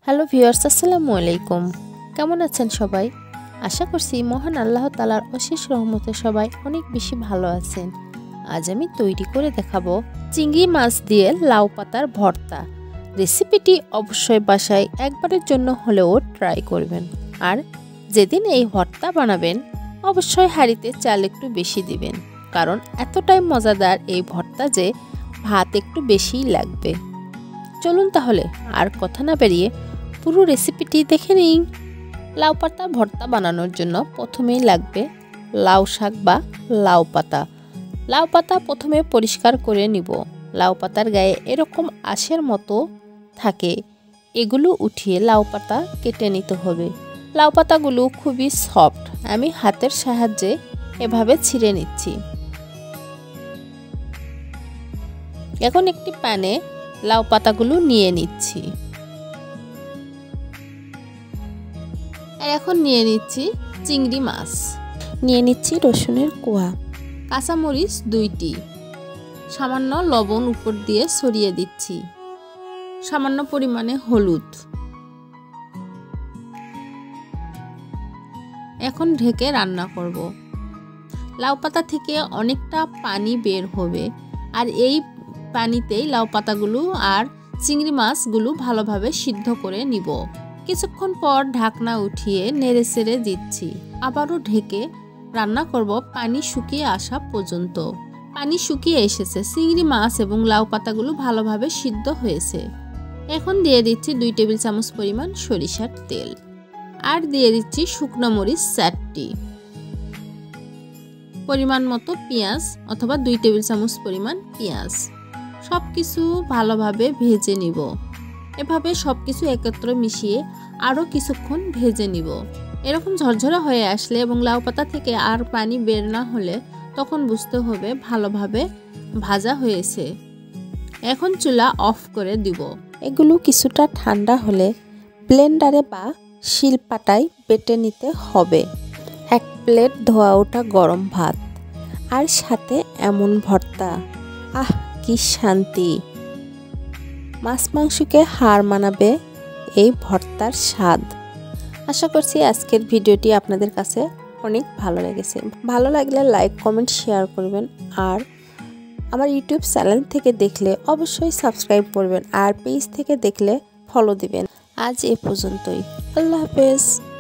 Hello viewers, আসসালামু আলাইকুম। কেমন আছেন সবাই? আশা করছি মহান আল্লাহ তাআলার অশেষ রহমতে সবাই অনেক বেশি ভালো আছেন। আজ আমি তৈরি করে দেখাবো চিংড়ি মাছ দিয়ে লাউ পাতার ভর্তা। রেসিপিটি অবশ্যই বাসায় একবারের জন্য হলেও ট্রাই করবেন। আর যেদিন এই ভর্তা বানাবেন অবশ্যই হাঁড়িতে চাল একটু বেশি দিবেন, কারণ এতটাই মজাদার এই ভর্তা যে ভাত একটু বেশিই লাগবে। চলুন তাহলে আর কথা না বেরিয়ে পুরো রেসিপিটি দেখে নিই। লাউ পাতা ভর্তা বানানোর জন্য প্রথমেই লাগবে লাউ শাক বা লাউ পাতা। লাউ পাতা প্রথমে পরিষ্কার করে নিব। লাউ পাতার গায়ে এরকম আঁশের মতো থাকে, এগুলো উঠিয়ে লাউ পাতা কেটে নিতে হবে। লাউ পাতাগুলো খুবই সফট, আমি হাতের সাহায্যে এভাবে ছিঁড়ে নিচ্ছি। এখন একটি প্যানে লাউ পাতাগুলো নিয়ে নিচ্ছি। আর এখন নিয়ে নিচ্ছি চিংড়ি মাছ, নিয়ে নিচ্ছি রসুনের কোয়া, কাঁচামরিচ 2টি, সামান্য লবণ উপর দিয়ে ছড়িয়ে দিচ্ছি, সামান্য পরিমাণে হলুদ। এখন ঢেকে রান্না করব। লাউ পাতা থেকে অনেকটা পানি বের হবে, আর এই পানিতেই লাউ পাতাগুলো আর চিংড়ি মাছগুলো ভালোভাবে সিদ্ধ করে নিব। কিছুক্ষণ পর ঢাকনা উঠিয়ে নেড়ে চেড়ে দিচ্ছি। আবারও ঢেকে রান্না করব পানি শুকিয়ে আসা পর্যন্ত। পানি শুকিয়ে এসেছে, চিংড়ি মাছ এবং লাউ পাতাগুলো ভালোভাবে সিদ্ধ হয়েছে। এখন দিয়ে দিচ্ছি 2 টেবিল চামচ পরিমাণ সরিষার তেল, আর দিয়ে দিচ্ছি শুকনো মরিচ 4টি, পরিমাণ মতো পেঁয়াজ অথবা 2 টেবিল চামচ পরিমাণ পেঁয়াজ। সব কিছু ভালোভাবে ভেজে নিব। এভাবে সব কিছু একত্র মিশিয়ে আরও কিছুক্ষণ ভেজে নিব। এরকম ঝরঝরা হয়ে আসলে এবং লাউ পাতা থেকে আর পানি বের না হলে তখন বুঝতে হবে ভালোভাবে ভাজা হয়েছে। এখন চুলা অফ করে দিব। এগুলো কিছুটা ঠান্ডা হলে ব্লেন্ডারে বা শিলপাটায় বেটে নিতে হবে। 1 প্লেট ধোয়া ওঠা গরম ভাত আর সাথে এমন ভর্তা, আহ কি শান্তি! মাছ মাংসকে হার মানাবে এই ভর্তার স্বাদ। আশা করছি আজকের ভিডিওটি আপনাদের কাছে অনেক ভালো লেগেছে। ভালো লাগলে লাইক, কমেন্ট, শেয়ার করবেন। আর আমার ইউটিউব চ্যানেল থেকে দেখলে অবশ্যই সাবস্ক্রাইব করবেন, আর পেজ থেকে দেখলে ফলো দিবেন। আজ এ পর্যন্তই। আল্লাহ হাফেজ।